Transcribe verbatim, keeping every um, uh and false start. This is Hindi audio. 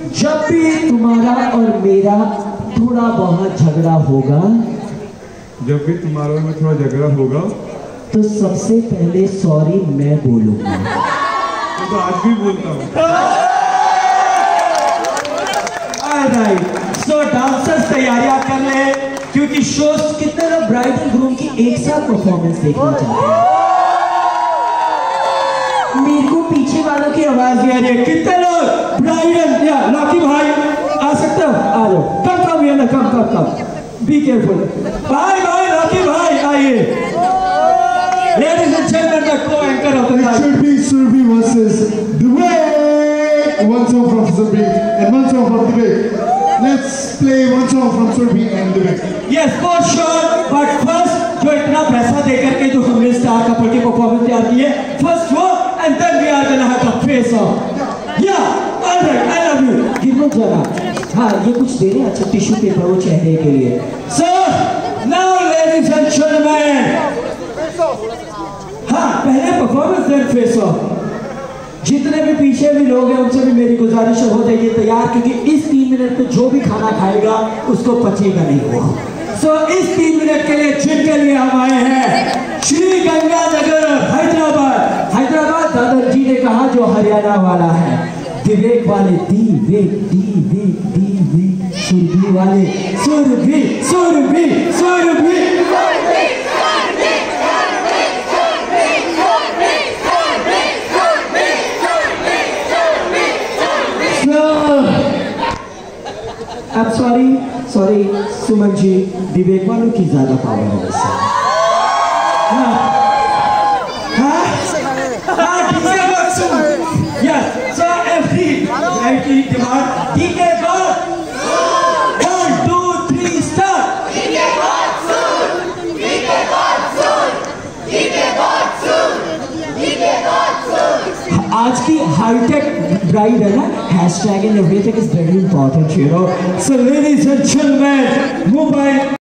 जब भी तुम्हारा और मेरा थोड़ा बहुत झगड़ा होगा जब भी तुम्हारा और मेरा थोड़ा झगड़ा होगा तो सबसे पहले सॉरी मैं बोलूंगा। तो आज भी बोलता हूँ। सो डांसर्स तैयारियां कर ले क्योंकि शोज कितने लोग ब्राइड एंड ग्रूम की एक साथ परफॉर्मेंस देखना चाहते हैं। मेरे को पीछे वालों की आवाज आ रही है। कितने लोग ब्राइड एंड या लॉकी भाई आ सकते हो? आ जाओ। कम कम ये ना कम कम कम बी केयरफुल। भाई भाई लॉकी भाई आइए। Ladies and gentlemen, the co-anchor of the night. It should be Surbhi versus Duet. One song from Surbhi and one song from Duet. Let's play one song from Surbhi and Duet. Yes, for sure. But first, जो इतना पैसा देकर के जो हमने स्टार कपल की परफॉर्मेंस तैयार की है, first वो and then we are gonna have the face off. Yeah, all right, I love you. गिरनो जरा. हाँ, ये कुछ दे रहे हैं अच्छा टिश्यू पेपर वो चेहरे के लिए. So now, ladies and gentlemen. हाँ, पहले परफॉर्मेंस देन फेस ऑफ। जितने भी पीछे भी लोग हैं उनसे भी मेरी गुजारिश है हो जाइए तैयार क्योंकि इस तीन मिनट में जो भी खाना खाएगा उसको पचेगा नहीं वो। सो so, इस तीन मिनट के लिए जिनके लिए हम आए हैं श्री गंगानगर हैदराबाद। हैदराबाद दादर जी ने कहा जो हरियाणा वाला है। दिवेक वाले दी वेक दी वेक दी वेक सुरभि वाले Surabhi Surabhi Surabhi I'm sorry, sorry, Suman ji, विवेक वालों की ज्यादा पावर है वैसे। हाँ, हाँ, हाँ, DJ box, yes, so every rightly demand, DJ box, one, two, three, start. DJ box, DJ box, DJ box, DJ box. आज की हाईटेक ब्राइड है ना, hashtag and everything is very important, you know. So ladies and gentlemen, Mumbai